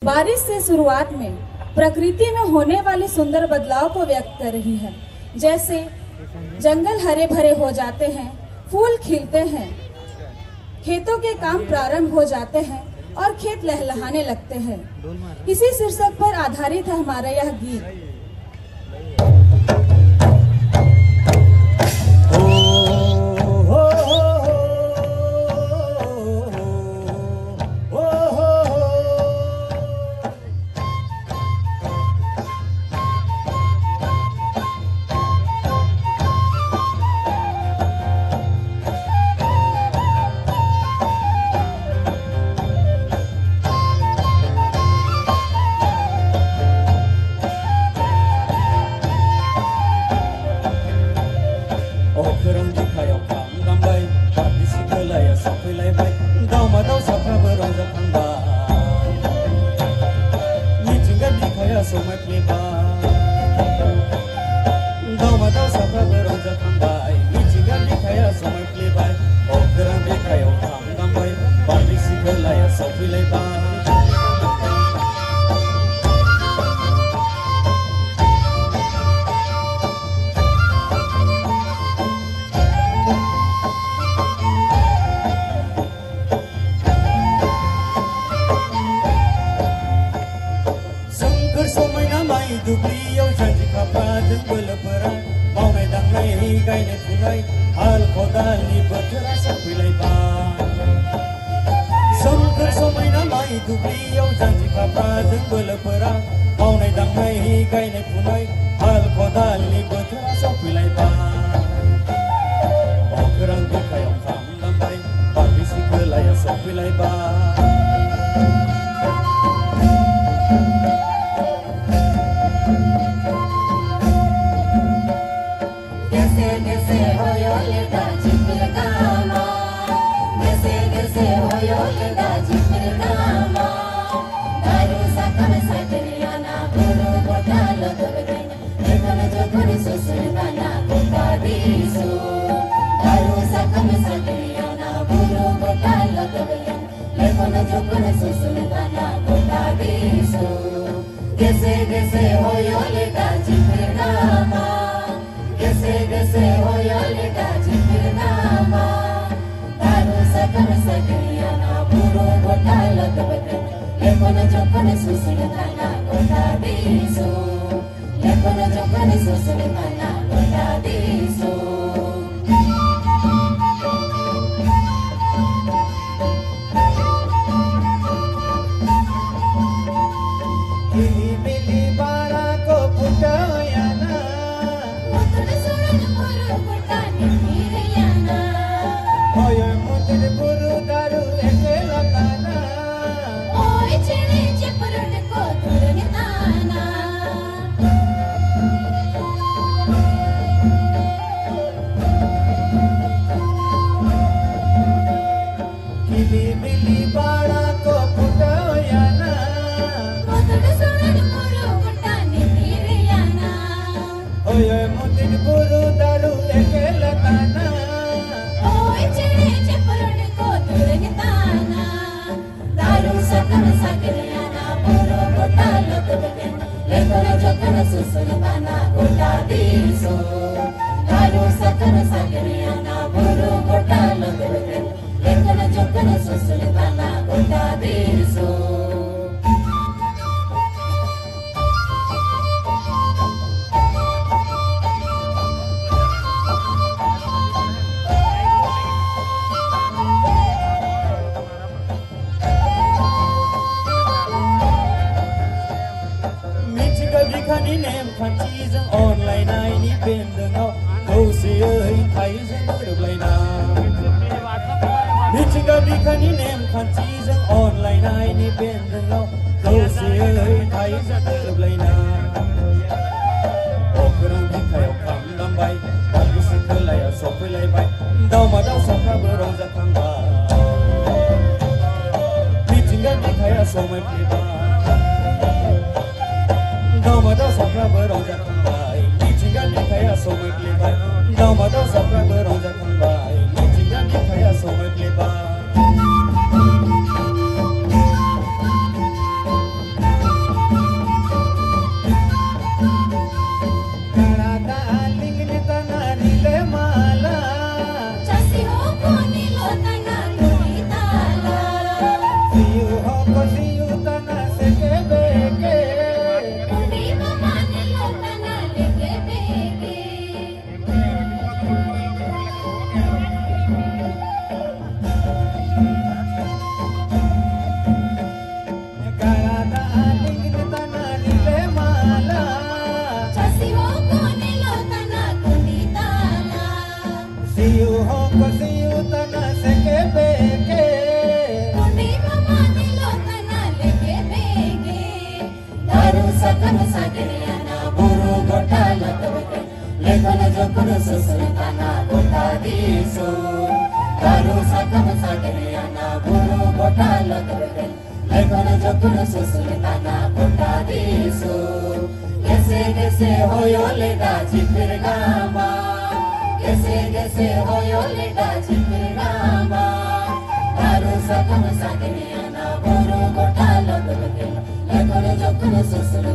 बारिश से शुरुआत में प्रकृति में होने वाले सुंदर बदलाव को व्यक्त कर रही है। जैसे जंगल हरे भरे हो जाते हैं, फूल खिलते हैं, खेतों के काम प्रारंभ हो जाते हैं और खेत लहलहाने लगते हैं। इसी शीर्षक पर आधारित है हमारा यह गीत। दुब्लियाव जानजि खाफ्राजों बोलोफोरा मावनाय दांनाय गायनाय फुनाय हाल खदालनि बोथोरा सफैलायबाय। सोमखोर समायना माइ दुब्लियाव जानजि खाफ्राजों बोलोफोरा मावनाय दांनाय गायनाय फुनाय हाल खदालनि बोथोरा सफैलायबाय। अखोरां बिखायाव खाम दामबाय बारदै सिखोलाया सफैलायबाय। sakam sagriana buru gota latwe lekon jokun susultana gota diso daru sakam sagriana buru gota latwe lekon jokun susultana gota diso gese gese hoyo leda chipir gama gese gese hoyo leda chipir gama daru sakam sagriana buru gota latwe lekon jokun susultana